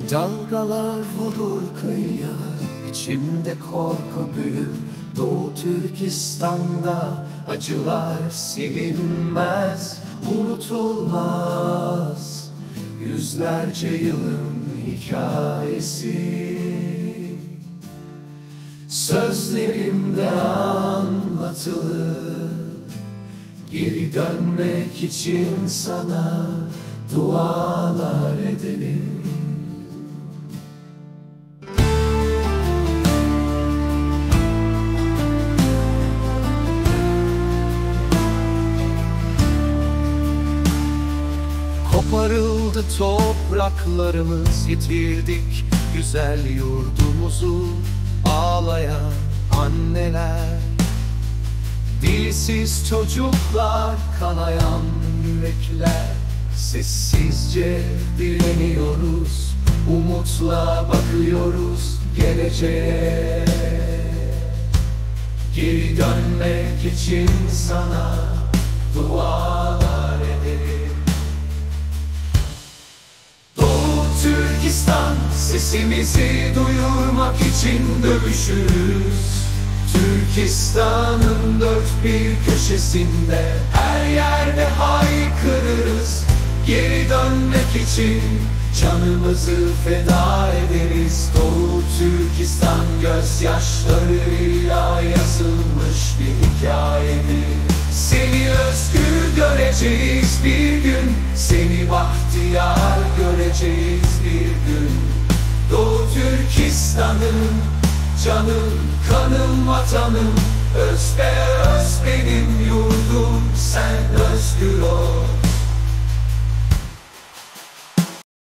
Dalgalar vurur kıyıya, içimde korku büyür. Doğu Türkistan'da acılar silinmez, unutulmaz. Yüzlerce yılın hikayesi sözlerimde anlatılır. Geri dönmek için sana dualar edelim. Koparıldı topraklarımız, yitirdik güzel yurdumuzu. Ağlayan anneler, dilsiz çocuklar, kanayan yürekler. Sessizce dileniyoruz, umutla bakıyoruz geleceğe. Geri dönmek için sana dualar edelim. Doğu Türkistan, sesimizi duyurmak için dövüşürüz. Türkistan'ın dört bir köşesinde, her yerde haykırırız. Geri dönmek için canımızı feda ederiz. Doğu Türkistan gözyaşlarıyla yazılmış bir hikayedir. Seni özgür göreceğiz bir gün, seni bahtiyar göreceğiz bir gün. Doğu Türkistan'ım, canım, kanım, vatanım, öz be öz benim yurdum, sen özgür ol.